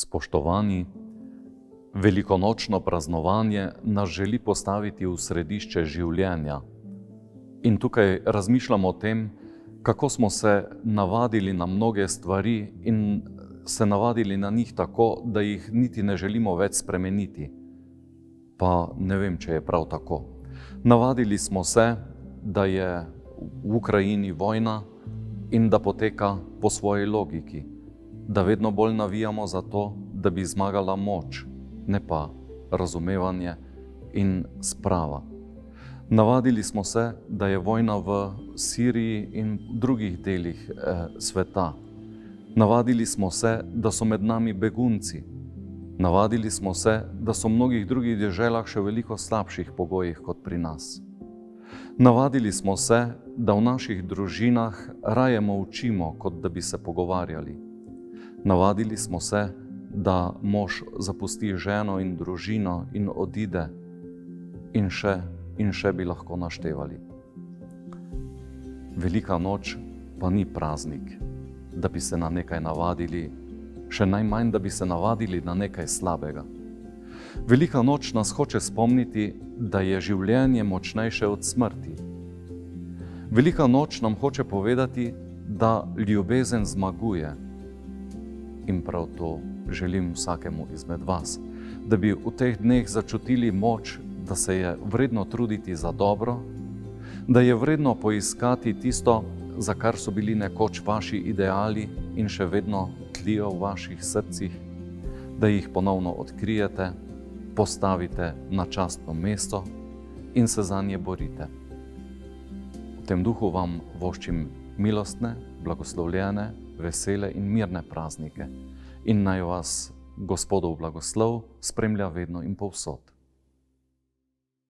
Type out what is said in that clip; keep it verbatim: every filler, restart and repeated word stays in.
Spoštovani, velikonočno praznovanje nas želi postaviti v središče življenja. In tukaj razmišljamo o tem, kako smo se navadili na mnoge stvari in se navadili na njih tako, da jih niti ne želimo več spremeniti. Pa ne vem, če je prav tako. Navadili smo se, da je v Ukrajini vojna in da poteka po svoji logiki, da vedno bolj navijamo za to, da bi zmagala moč, ne pa razumevanje in sprava. Navadili smo se, da je vojna v Siriji in drugih delih eh, sveta. Navadili smo se, da so med nami begunci. Navadili smo se, da so v mnogih drugih deželah še veliko slabših pogojih kot pri nas. Navadili smo se, da v naših družinah raje molčimo, kot da bi se pogovarjali. Navadili smo se, da mož zapusti ženo in družino in odide, in še in še bi lahko naštevali. Velika noč pa ni praznik, da bi se na nekaj navadili, še najmanj, da bi se navadili na nekaj slabega. Velika noč nas hoče spomniti, da je življenje močnejše od smrti. Velika noč nam hoče povedati, da ljubezen zmaguje. In prav to želim vsakemu izmed vas, da bi v teh dneh začutili moč, da se je vredno truditi za dobro, da je vredno poiskati tisto, za kar so bili nekoč vaši ideali in še vedno tlijo v vaših srcih, da jih ponovno odkrijete, postavite na častno mesto in se zanje borite. V tem duhu vam voščim milostne, blagoslovljene, vesele in mirne praznike in naj vas Gospodov blagoslov spremlja vedno in povsod.